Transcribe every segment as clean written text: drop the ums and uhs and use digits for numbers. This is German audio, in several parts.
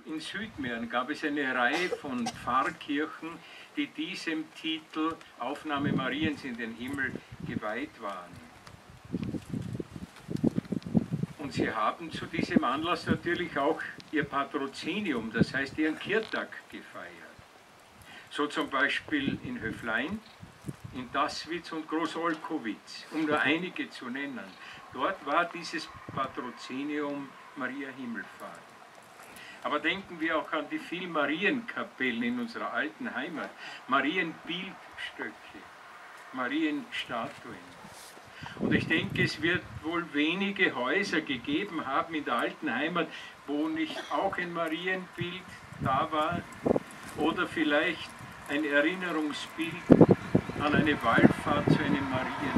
in Südmähren gab es eine Reihe von Pfarrkirchen, die diesem Titel Aufnahme Mariens in den Himmel geweiht waren. Und sie haben zu diesem Anlass natürlich auch ihr Patrozinium, das heißt ihren Kirtag gefeiert. So zum Beispiel in Höflein, in Dasswitz und Großolkowitz, um nur einige zu nennen. Dort war dieses Patrozinium Maria Himmelfahrt. Aber denken wir auch an die vielen Marienkapellen in unserer alten Heimat, Marienbildstöcke, Marienstatuen. Und ich denke, es wird wohl wenige Häuser gegeben haben in der alten Heimat, wo nicht auch ein Marienbild da war oder vielleicht ein Erinnerungsbild an eine Wallfahrt zu einem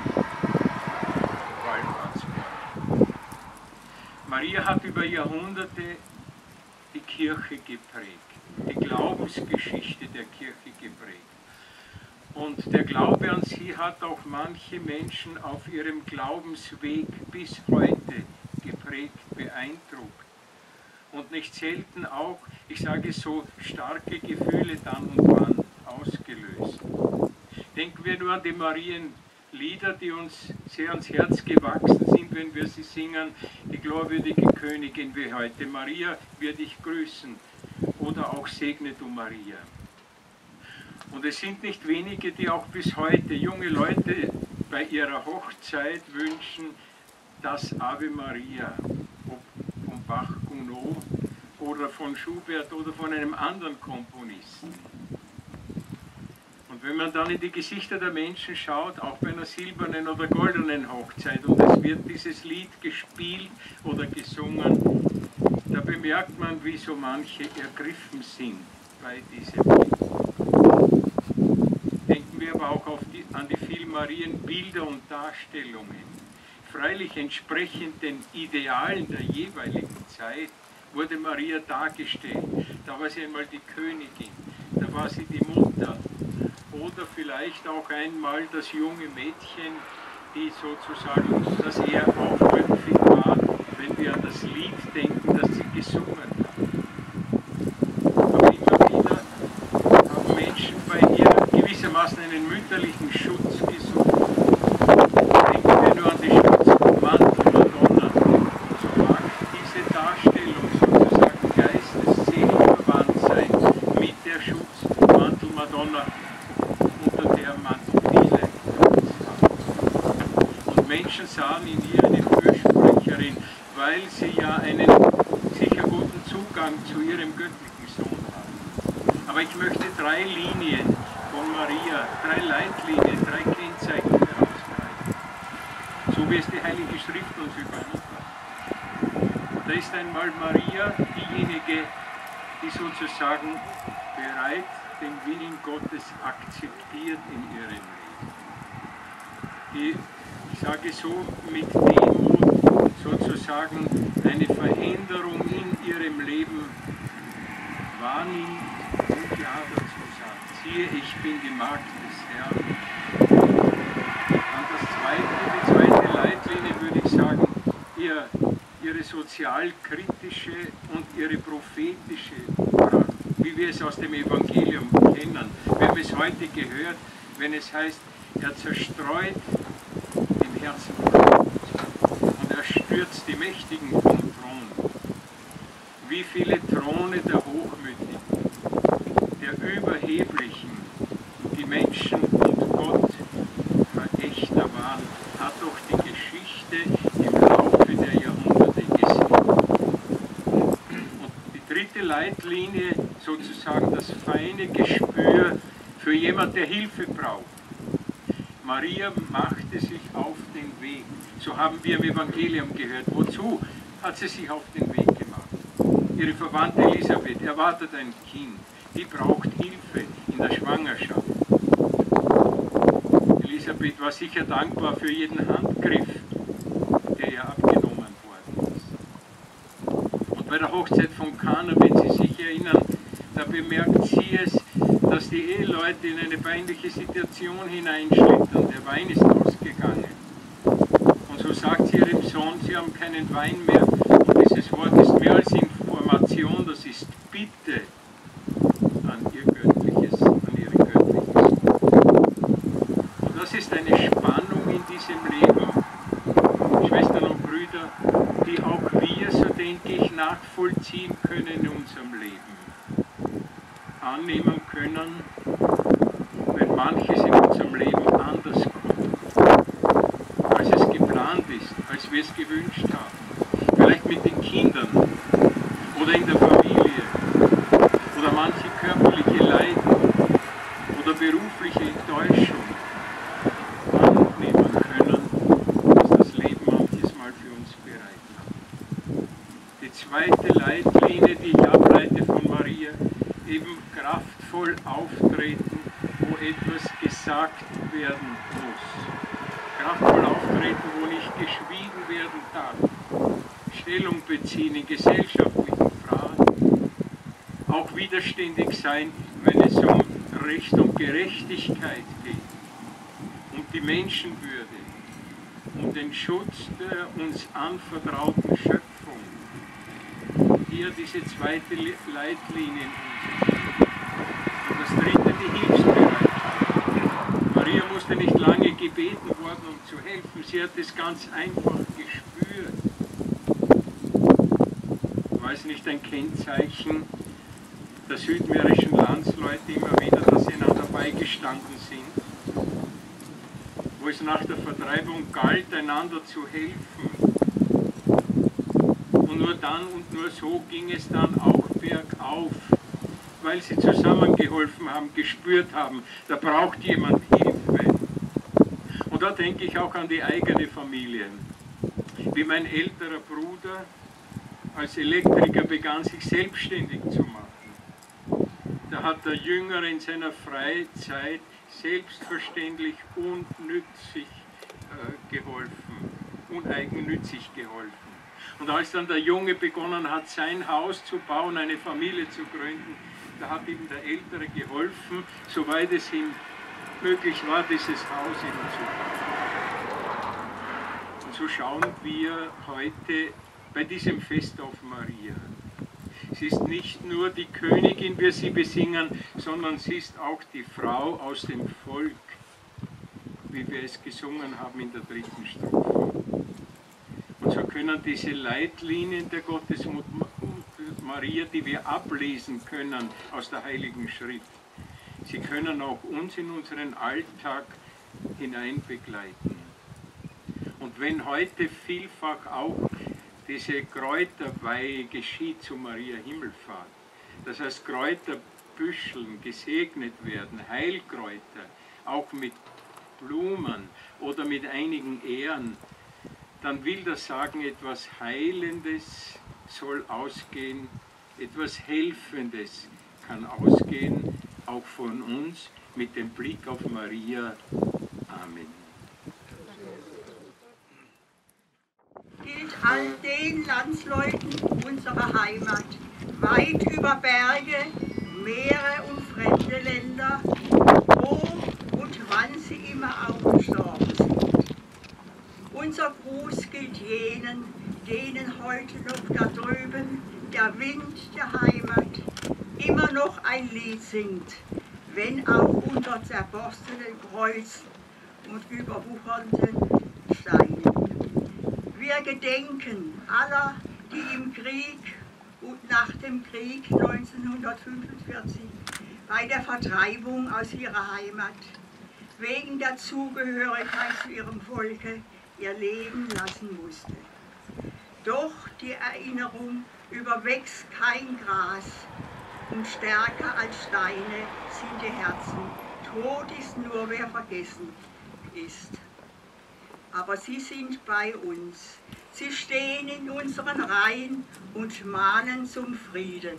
Marienwallfahrtsort. Maria hat über Jahrhunderte die Kirche geprägt, die Glaubensgeschichte der Kirche geprägt. Und der Glaube an sie hat auch manche Menschen auf ihrem Glaubensweg bis heute geprägt, beeindruckt. Und nicht selten auch, ich sage so, starke Gefühle dann und wann ausgelöst. Denken wir nur an die Marienlieder, die uns sehr ans Herz gewachsen sind, wenn wir sie singen. Die glorwürdige Königin wie heute, Maria wird dich grüßen, oder auch Segne du Maria. Und es sind nicht wenige, die auch bis heute junge Leute bei ihrer Hochzeit wünschen, das Ave Maria, ob von Bach-Gounod oder von Schubert oder von einem anderen Komponisten. Und wenn man dann in die Gesichter der Menschen schaut, auch bei einer silbernen oder goldenen Hochzeit, und es wird dieses Lied gespielt oder gesungen, da bemerkt man, wie so manche ergriffen sind bei diesem Lied. Denken wir aber auch an die vielen Marienbilder und Darstellungen. Freilich entsprechend den Idealen der jeweiligen Zeit wurde Maria dargestellt. Da war sie einmal die Königin, da war sie die Mutter oder vielleicht auch einmal das junge Mädchen, die sozusagen das eher aufmüpfig war, wenn wir an das Lied denken, das sie gesungen hat. Aber immer wieder haben Menschen bei ihr gewissermaßen einen mütterlichen Schutz gesucht. Denken wir nur an die Schutzmantel-Madonna. So mag diese Darstellung sozusagen geistesseelenverwandt sein mit der Schutzmantel-Madonna, unter der man viele Schutz hat. Und Menschen sahen in ihr eine Fürsprecherin, weil sie ja einen sicher guten Zugang zu ihrem göttlichen Sohn hat. Aber ich möchte 3 Linien von Maria, 3 Leitlinien, 3 Kennzeichen herausgreifen, so wie es die Heilige Schrift uns überliefert. Da ist einmal Maria diejenige, die sozusagen bereit den Willen Gottes akzeptiert in ihrem Leben. Die, ich sage so, mit Demut sozusagen eine Veränderung in ihrem Leben wahrnimmt und ja dazu sagt, siehe, ich bin die Magd des Herrn. An die zweite Leitlinie würde ich sagen, ihre sozialkritische und ihre prophetische Kraft, wie wir es aus dem Evangelium kennen. Wir haben es heute gehört, wenn es heißt, er zerstreut den Herzen und er stürzt die Mächtigen vom Thron. Wie viele Throne der Hochmütigen, der Überheblichen, die Menschen und Gott Verächter waren, hat doch die Geschichte im Laufe der Jahrhunderte gesehen. Und die dritte Leitlinie, sozusagen das feine Gespür für jemand, der Hilfe braucht. Maria machte sich auf den Weg. So haben wir im Evangelium gehört. Wozu hat sie sich auf den Weg gemacht? Ihre Verwandte Elisabeth erwartet ein Kind. Die braucht Hilfe in der Schwangerschaft. Elisabeth war sicher dankbar für jeden Handgriff, der ihr abgenommen worden ist. Und bei der Hochzeit von Kana, wenn Sie sich erinnern, da bemerkt sie es, dass die Eheleute in eine peinliche Situation hineinschlittern. Der Wein ist ausgegangen. Und so sagt sie ihrem Sohn, sie haben keinen Wein mehr. Und dieses Wort ist mehr als Information, das ist Bitte. Unschöne in unserem Leben annehmen können, wenn manches in unserem Leben anders kommt, als es geplant ist, als wir es gewünscht haben. Vielleicht mit den Kindern oder in der Familie oder manche körperliche Leiden oder berufliche Enttäuschung annehmen können, dass das Leben manches Mal für uns bereit hat. Die zweite Leitlinie, die ich ableite von Maria, eben kraftvoll auftreten, wo etwas gesagt werden muss. Kraftvoll auftreten, wo nicht geschwiegen werden darf. Stellung beziehen in gesellschaftlichen Fragen. Auch widerständig sein, wenn es um Recht und Gerechtigkeit geht. Um die Menschenwürde. Um den Schutz der uns anvertrauten Schöpfung. Hier diese zweite Leitlinie in unserem Leben. Und das dritte, die Hilfsbereitschaft. Maria musste nicht lange gebeten worden, um zu helfen. Sie hat es ganz einfach gespürt. War es nicht ein Kennzeichen der südmährischen Landsleute immer wieder, dass sie einander beigestanden sind? Wo es nach der Vertreibung galt, einander zu helfen. Und nur dann und nur so ging es dann auch bergauf, weil sie zusammengeholfen haben, gespürt haben, da braucht jemand Hilfe. Und da denke ich auch an die eigene Familie. Wie mein älterer Bruder als Elektriker begann, sich selbstständig zu machen. Da hat der Jüngere in seiner Freizeit selbstverständlich unnützig geholfen, uneigennützig geholfen. Und als dann der Junge begonnen hat, sein Haus zu bauen, eine Familie zu gründen, da hat ihm der Ältere geholfen, soweit es ihm möglich war, dieses Haus ihm zu bauen. Und so schauen wir heute bei diesem Fest auf Maria. Sie ist nicht nur die Königin, wir sie besingen, sondern sie ist auch die Frau aus dem Volk, wie wir es gesungen haben in der dritten Strophe. Und so können diese Leitlinien der Gottesmutter Maria, die wir ablesen können aus der Heiligen Schrift, sie können auch uns in unseren Alltag hineinbegleiten. Und wenn heute vielfach auch diese Kräuterweihe geschieht zu Maria Himmelfahrt, das heißt Kräuterbüscheln gesegnet werden, Heilkräuter, auch mit Blumen oder mit einigen Ähren, dann will das sagen, etwas Heilendes soll ausgehen, etwas Helfendes kann ausgehen, auch von uns mit dem Blick auf Maria. Amen. Gilt all den Landsleuten unserer Heimat, weit über Berge, Meere und fremde Länder, wo und wann sie immer auch gestorben sind. Unser Gruß gilt jenen, denen heute noch da drüben der Wind der Heimat immer noch ein Lied singt, wenn auch unter zerborstenen Kreuz und überwuchernden Steinen. Wir gedenken aller, die im Krieg und nach dem Krieg 1945 bei der Vertreibung aus ihrer Heimat wegen der Zugehörigkeit zu ihrem Volke ihr Leben lassen musste. Doch die Erinnerung überwächst kein Gras und stärker als Steine sind die Herzen. Tot ist nur, wer vergessen ist. Aber sie sind bei uns. Sie stehen in unseren Reihen und mahnen zum Frieden.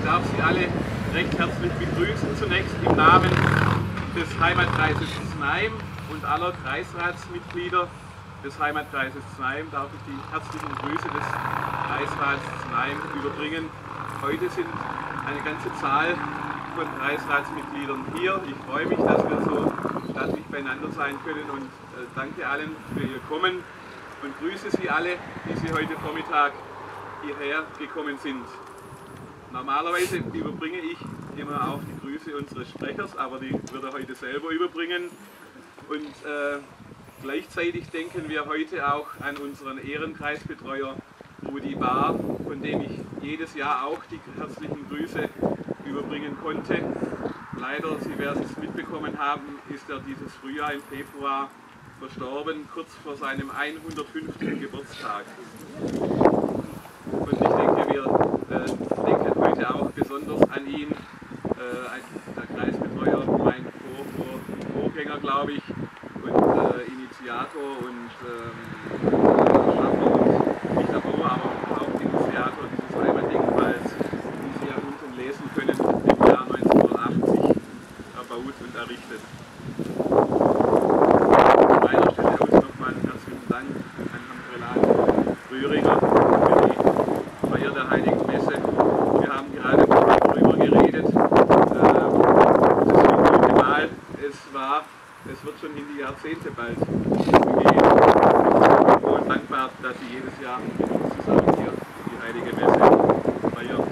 Ich darf Sie alle recht herzlich begrüßen, zunächst im Namen des Heimatkreises Znaim und aller Kreisratsmitglieder des Heimatkreises Znaim darf ich die herzlichen Grüße des Kreisrats Znaim überbringen. Heute sind eine ganze Zahl von Kreisratsmitgliedern hier. Ich freue mich, dass wir so stattlich beieinander sein können und danke allen für Ihr Kommen und grüße Sie alle, die Sie heute Vormittag hierher gekommen sind. Normalerweise überbringe ich immer auch die Grüße unseres Sprechers, aber die wird er heute selber überbringen. Und gleichzeitig denken wir heute auch an unseren Ehrenkreisbetreuer Rudi Bahr, von dem ich jedes Jahr auch die herzlichen Grüße überbringen konnte. Leider, Sie werden es mitbekommen haben, ist er dieses Frühjahr im Februar verstorben, kurz vor seinem 105. Geburtstag. Und ich denke, wir denken heute auch besonders an ihn, der Kreisbetreuer, mein Vorgänger, glaube ich, und Initiator und Schaffer und nicht der Bauer, aber auch Initiator dieses Heimatdenkmals, wie Sie ja unten lesen können, im Jahr 1980 erbaut und errichtet. Von meiner Stelle aus nochmal einen herzlichen Dank an Herrn Prälat Rühringer für die Feier der Heiligen Messe. Wir haben gerade darüber geredet, das wievielte Mal es war. Es wird schon in die Jahrzehnte bald gehen. Ich bin froh und dankbar, dass Sie jedes Jahr mit uns zusammen hier die Heilige Messe feiern.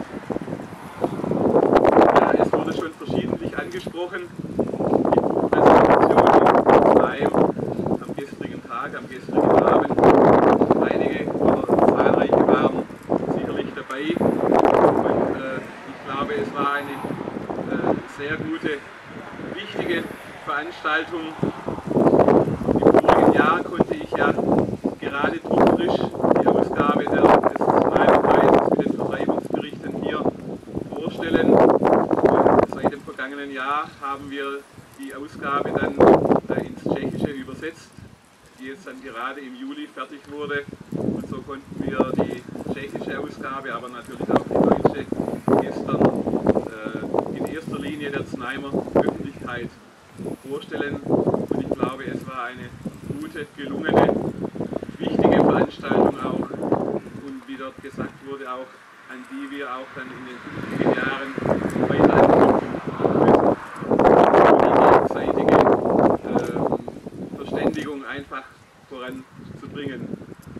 Ja, es wurde schon verschiedentlich angesprochen, die Präsentation in Znaim am gestrigen Tag, am gestrigen Abend. Einige oder zahlreiche waren sicherlich dabei und ich glaube, es war eine sehr gute, wichtige Veranstaltung. Im vorigen Jahr konnte ich ja gerade druckfrisch die Ausgabe des Znaimer-Preises mit den Vertreibungsberichten hier vorstellen. Und seit dem vergangenen Jahr haben wir die Ausgabe dann ins Tschechische übersetzt, die jetzt dann gerade im Juli fertig wurde. Und so konnten wir die tschechische Ausgabe, aber natürlich auch die deutsche gestern in erster Linie der Znaimer Öffentlichkeit vorstellen. Und ich glaube, es war eine gute, gelungene, wichtige Veranstaltung auch und wie dort gesagt wurde, auch an die wir auch dann in den künftigen Jahren weiter anknüpfen müssen, um die gegenseitige Verständigung einfach voranzubringen.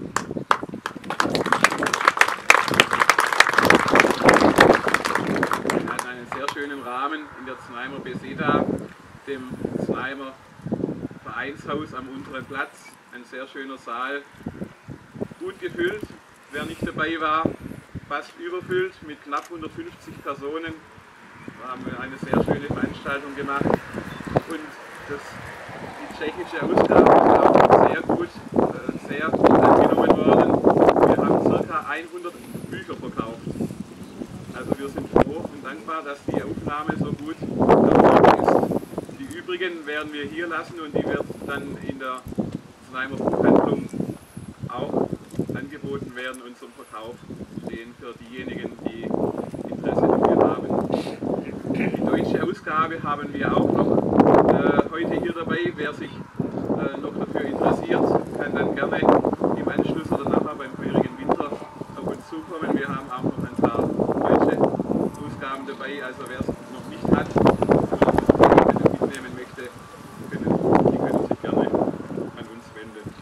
Wir hatten einen sehr schönen Rahmen in der Znaimer Beseda, dem Znaimer Vereinshaus am unteren Platz. Ein sehr schöner Saal, gut gefüllt, wer nicht dabei war, fast überfüllt mit knapp 150 Personen. Da haben wir eine sehr schöne Veranstaltung gemacht und die tschechische Ausgabe ist auch sehr gut angenommen worden. Wir haben ca. 100 Bücher verkauft. Also wir sind froh und dankbar, dass die Aufnahme so gut erfolgt ist. Die übrigen werden wir hier lassen und die wird dann in der Znaimer Buchhandlung auch angeboten werden und zum Verkauf stehen für diejenigen, die Interesse dafür haben. Die deutsche Ausgabe haben wir auch noch heute hier dabei. Wer sich noch dafür interessiert, kann dann gerne im Anschluss oder nachher beim feurigen Winter auf uns zukommen. Wir haben auch noch ein paar deutsche Ausgaben dabei, also wer es noch nicht hat und mitnehmen möchte, die können sich gerne an uns wenden.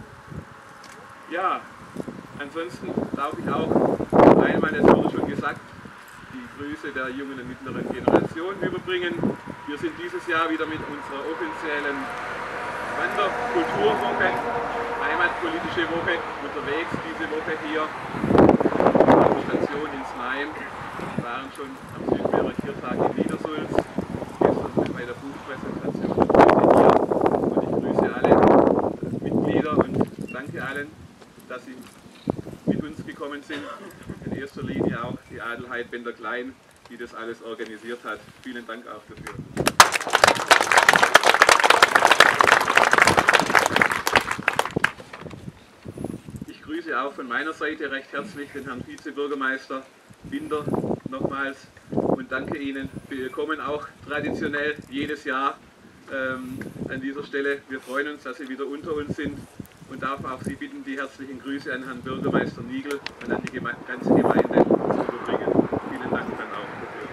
Ja, ansonsten darf ich auch einmal, das wurde schon gesagt, die Grüße der jungen und mittleren Generation überbringen. Wir sind dieses Jahr wieder mit unserer offiziellen Wanderkulturwoche, Heimatpolitische Woche, unterwegs diese Woche hier auf der Station in Znaim. Wir waren schon am Südmeerer Kirchtag in Niedersulz, gestern bei der Buchpräsentation heute hier. Und ich grüße alle Mitglieder und danke allen, dass Sie mit uns gekommen sind. In erster Linie auch die Adelheid Bender-Klein, die das alles organisiert hat. Vielen Dank auch dafür. Ich grüße auch von meiner Seite recht herzlich den Herrn Vizebürgermeister Binder, nochmals und danke Ihnen für Ihr Kommen, auch traditionell jedes Jahr an dieser Stelle. Wir freuen uns, dass Sie wieder unter uns sind und darf auch Sie bitten, die herzlichen Grüße an Herrn Bürgermeister Niegel und an die ganze Gemeinde zu überbringen. Vielen Dank dann auch dafür.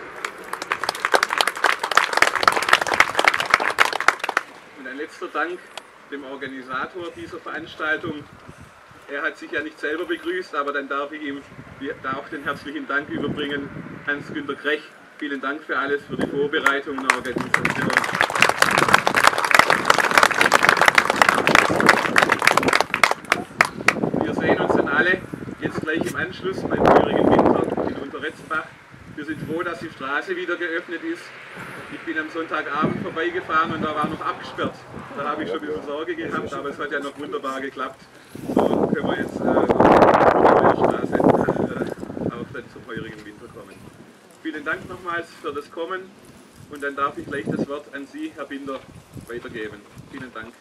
Und ein letzter Dank dem Organisator dieser Veranstaltung. Er hat sich ja nicht selber begrüßt, aber dann darf ich ihm auch den herzlichen Dank überbringen. Hans-Günter Krech, vielen Dank für alles, für die Vorbereitung und Organisation. Wir sehen uns dann alle jetzt gleich im Anschluss beim feurigen Winter in Unterretzbach. Wir sind froh, dass die Straße wieder geöffnet ist. Ich bin am Sonntagabend vorbeigefahren und da war noch abgesperrt. Da habe ich schon ein bisschen Sorge gehabt, aber es hat ja noch wunderbar geklappt. So können wir jetzt auf der Straße auch dann zum heurigen Winter kommen. Vielen Dank nochmals für das Kommen und dann darf ich gleich das Wort an Sie, Herr Binder, weitergeben. Vielen Dank.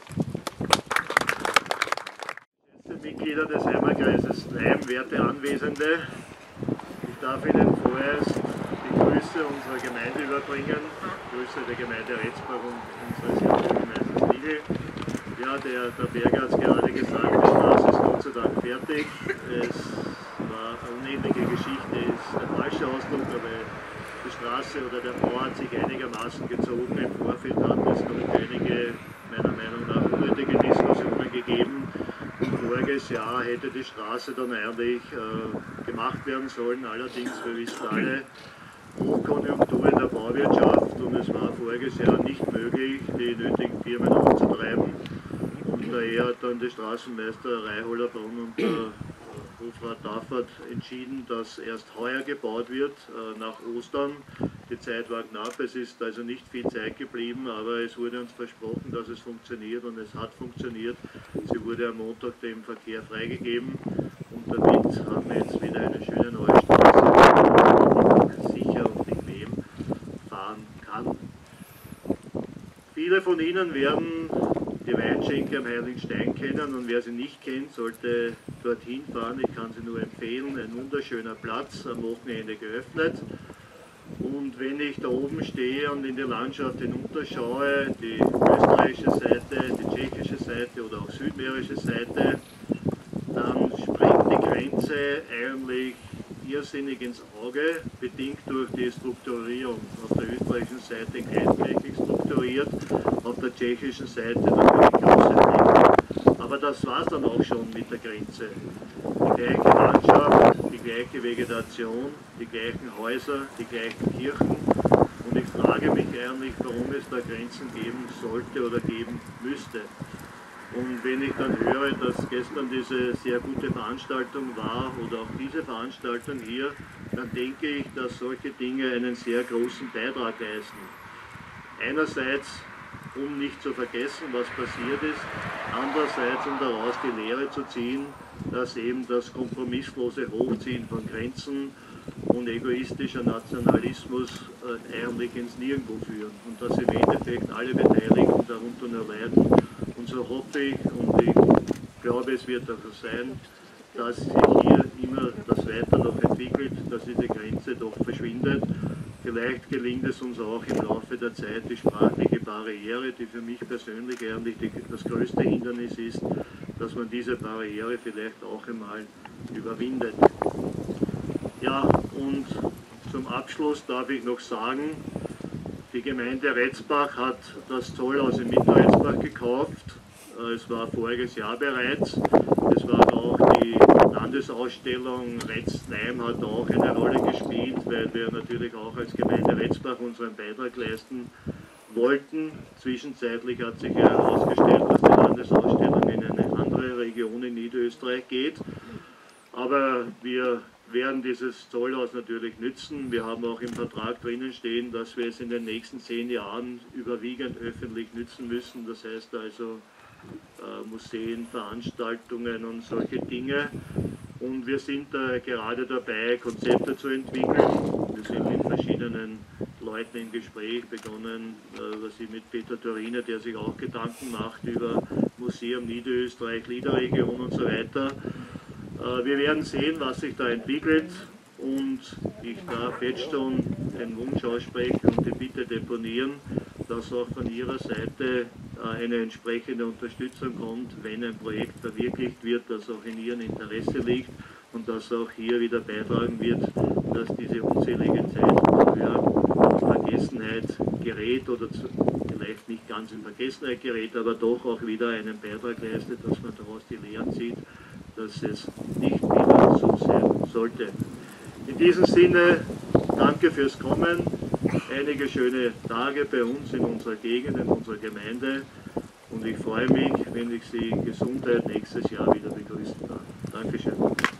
Mitglieder des Heimatkreises Leim, werte Anwesende, ich darf Ihnen vorerst die Grüße unserer Gemeinde überbringen, Grüße der Gemeinde Retzbach und unseres Bürgermeisters Niegel. Ja, der Berger hat es gerade gesagt, die Straße ist Gott sei Dank fertig. Es war eine unendliche Geschichte, ist der falsche Ausdruck, aber die Straße oder der Bau hat sich einigermaßen gezogen. Im Vorfeld hat es noch einige, meiner Meinung nach, unnötige Diskussionen gegeben. Voriges Jahr hätte die Straße dann eigentlich gemacht werden sollen, allerdings, wir wissen alle, Hochkonjunktur in der Bauwirtschaft und es war voriges Jahr nicht möglich, die nötigen Firmen aufzutreiben. Und daher hat dann der Straßenmeister Reiholler-Brunn und der Hofrat Daffert entschieden, dass erst heuer gebaut wird, nach Ostern. Die Zeit war knapp, es ist also nicht viel Zeit geblieben, aber es wurde uns versprochen, dass es funktioniert und es hat funktioniert. Sie wurde am Montag dem Verkehr freigegeben und damit haben wir jetzt wieder eine schöne neue Straße, die sicher und bequem fahren kann. Viele von Ihnen werden die Weinschenke am Heiligen Stein kennen und wer sie nicht kennt, sollte dorthin fahren. Ich kann sie nur empfehlen, ein wunderschöner Platz, am Wochenende geöffnet. Und wenn ich da oben stehe und in die Landschaft hinunterschaue, die österreichische Seite, die tschechische Seite oder auch südmährische Seite, dann springt die Grenze eigentlich irrsinnig ins Auge, bedingt durch die Strukturierung. Auf der österreichischen Seite kleinflächig strukturiert, auf der tschechischen Seite natürlich große. Aber das war es dann auch schon mit der Grenze. Die gleiche Landschaft, die gleiche Vegetation, die gleichen Häuser, die gleichen Kirchen. Und ich frage mich eigentlich, warum es da Grenzen geben sollte oder geben müsste. Und wenn ich dann höre, dass gestern diese sehr gute Veranstaltung war oder auch diese Veranstaltung hier, dann denke ich, dass solche Dinge einen sehr großen Beitrag leisten. Einerseits, um nicht zu vergessen, was passiert ist, andererseits, um daraus die Lehre zu ziehen, dass eben das kompromisslose Hochziehen von Grenzen und egoistischer Nationalismus eigentlich ins Nirgendwo führen und dass im Endeffekt alle Beteiligten darunter nur leiden. Und so hoffe ich und ich glaube, es wird auch so sein, dass sich hier immer das weiter noch entwickelt, dass diese Grenze doch verschwindet. Vielleicht gelingt es uns auch im Laufe der Zeit, die sprachliche Barriere, die für mich persönlich eigentlich das größte Hindernis ist, dass man diese Barriere vielleicht auch einmal überwindet. Ja, und zum Abschluss darf ich noch sagen, die Gemeinde Retzbach hat das Zollhaus in Mittelretzbach gekauft. Es war voriges Jahr bereits. Es war auch die Landesausstellung Retz-Leim hat auch eine Rolle gespielt, weil wir natürlich auch als Gemeinde Retzbach unseren Beitrag leisten wollten. Zwischenzeitlich hat sich ja herausgestellt, dass die Landesausstellung in eine andere Region in Niederösterreich geht. Aber wir werden dieses Zollhaus natürlich nützen. Wir haben auch im Vertrag drinnen stehen, dass wir es in den nächsten 10 Jahren überwiegend öffentlich nützen müssen. Das heißt also Museen, Veranstaltungen und solche Dinge. Und wir sind gerade dabei, Konzepte zu entwickeln. Wir sind mit verschiedenen Leuten im Gespräch, begonnen mit Peter Torine, der sich auch Gedanken macht über Museum Niederösterreich, Liederregion und so weiter. Wir werden sehen, was sich da entwickelt und Und ich darf jetzt schon den Wunsch aussprechen und die Bitte deponieren, dass auch von Ihrer Seite eine entsprechende Unterstützung kommt, wenn ein Projekt verwirklicht wird, das auch in Ihrem Interesse liegt und das auch hier wieder beitragen wird, dass diese unzählige Zeit für Vergessenheit gerät oder vielleicht nicht ganz in Vergessenheit gerät, aber doch auch wieder einen Beitrag leistet, dass man daraus die Lehren zieht, dass es nicht wieder so sein sollte. In diesem Sinne, danke fürs Kommen, einige schöne Tage bei uns in unserer Gegend, in unserer Gemeinde und ich freue mich, wenn ich Sie in Gesundheit nächstes Jahr wieder begrüßen darf. Dankeschön.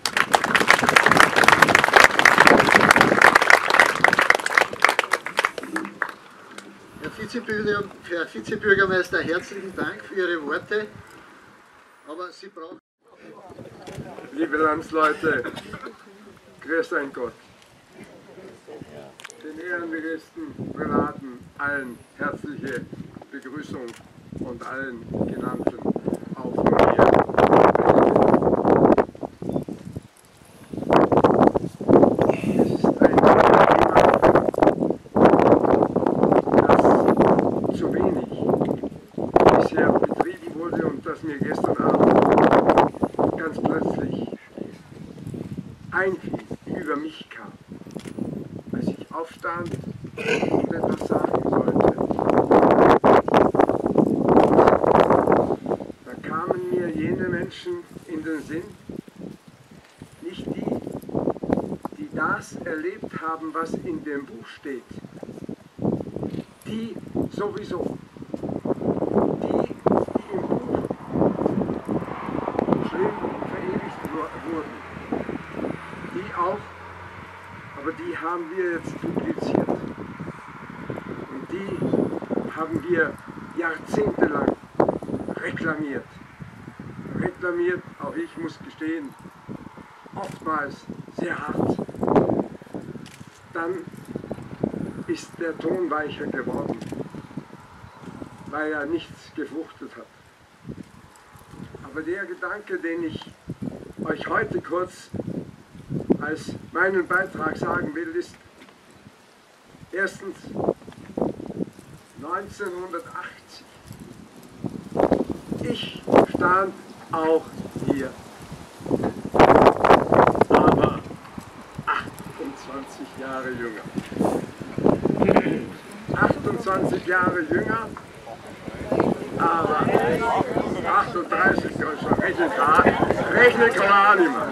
Herr Vizebürgermeister, herzlichen Dank für Ihre Worte, aber Sie brauchen... Liebe Landsleute, grüß ein Gott. Den Ehrengästen, Prälaten, allen herzliche Begrüßung und allen Genannten auch von mir. Es ist ein Thema, das zu wenig bisher betrieben wurde und das mir gestern Abend ganz plötzlich einfiel, über mich kam, als ich aufstand und etwas sagen sollte. Da kamen mir jene Menschen in den Sinn, nicht die, die das erlebt haben, was in dem Buch steht, die sowieso, die im Buch schlimm verewigt wurden, die auch, aber die haben wir jetzt publiziert. Und die haben wir jahrzehntelang reklamiert. Reklamiert, auch ich muss gestehen, oftmals sehr hart. Dann ist der Ton weicher geworden, weil er nichts gefruchtet hat. Aber der Gedanke, den ich euch heute kurz als meinen Beitrag sagen will, ist erstens 1980. Ich stand auch hier, aber 28 Jahre jünger. 28 Jahre jünger, aber 38, rechne klar nicht mehr.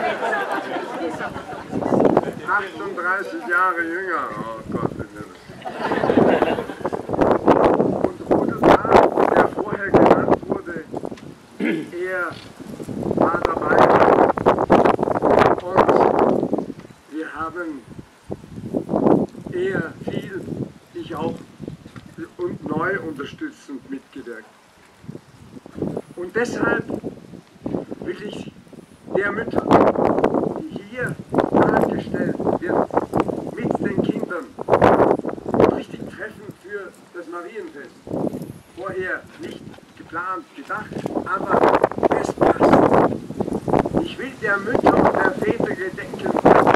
38 Jahre jünger, oh Gott. Und Rudelsmann, der vorher genannt wurde, er war dabei und wir haben eher viel, ich auch, und neu unterstützend mitgewirkt. Und deshalb will ich der Mütter, die hier dargestellt wird, mit den Kindern, richtig treffend für das Marienfest. Vorher nicht geplant, gedacht, aber es passt. Ich will der Mütter und der Väter gedenken,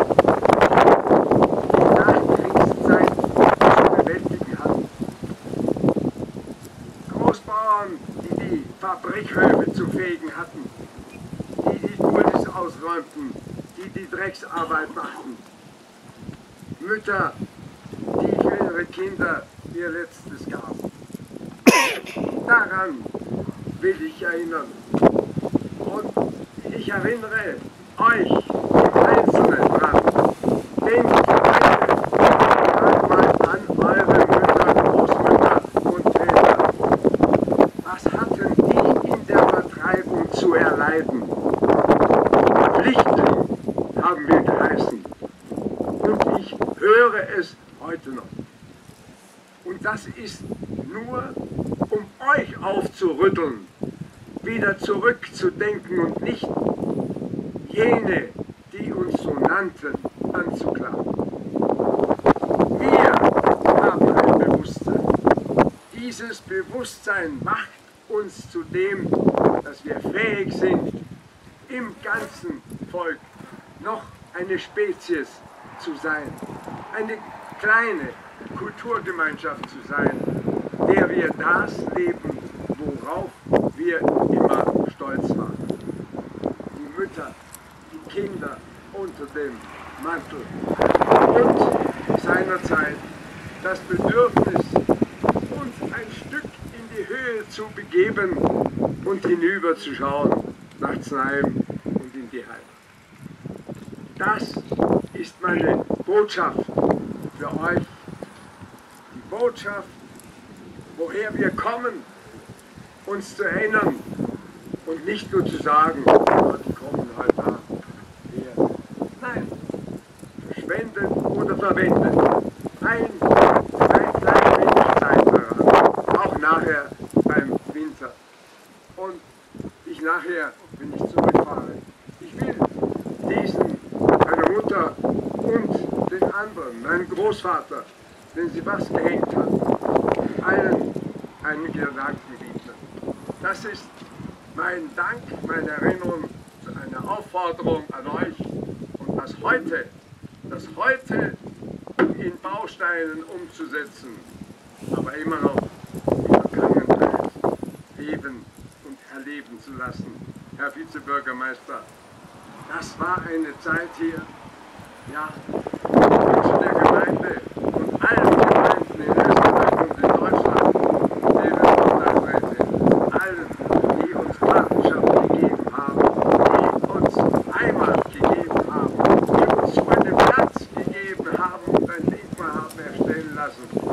die Nachkriegszeit zu bewältigen hatten. Großbauern, die die Fabrikhöfe zu fegen hatten, die die Dullis ausräumten, die die Drecksarbeit machten. Mütter, die für ihre Kinder ihr Letztes gaben. Daran will ich erinnern. Und ich erinnere euch im Einzelnen dran. Denkt mal an eure Mütter, Großmütter und Väter. Was hatten die in der Vertreibung zu erleiden? Flüchtling haben wir geheißen. Und ich höre es heute noch. Und das ist nur, um euch aufzurütteln, wieder zurückzudenken und nicht jene, die uns so nannten, anzuklagen. Wir haben ein Bewusstsein. Dieses Bewusstsein macht uns zu dem, dass wir fähig sind, im ganzen Volk noch eine Spezies zu sein, eine kleine Kulturgemeinschaft zu sein, der wir das leben, worauf wir immer stolz waren. Die Mütter, die Kinder unter dem Mantel und seinerzeit das Bedürfnis, uns ein Stück in die Höhe zu begeben und hinüberzuschauen nach Znaim und in die Heimat. Das ist meine Botschaft für euch. Die Botschaft, woher wir kommen, uns zu erinnern und nicht nur zu sagen, ja, die kommen halt da. Her. Nein, verschwendet oder verwendet. Ein klein wenig Zeit daran. Auch nachher beim Winter. Und ich nachher, wenn ich zurückfahre, ich will diesen, meiner Mutter und den anderen, meinem Großvater, den sie was gehängt hat, allen einen Gedanken bieten. Das ist mein Dank, meine Erinnerung, eine Aufforderung an euch und das heute in Bausteinen umzusetzen, aber immer noch die Vergangenheit leben und erleben zu lassen. Herr Vizebürgermeister, das war eine Zeit hier, ja, ich wünsche der Gemeinde und allen Gemeinden in Österreich und in Deutschland, liebe Landräte, allen, die uns Partnerschaft gegeben haben, die uns Heimat gegeben haben, die uns einen Platz gegeben haben und ein Denkmal haben erstellen lassen.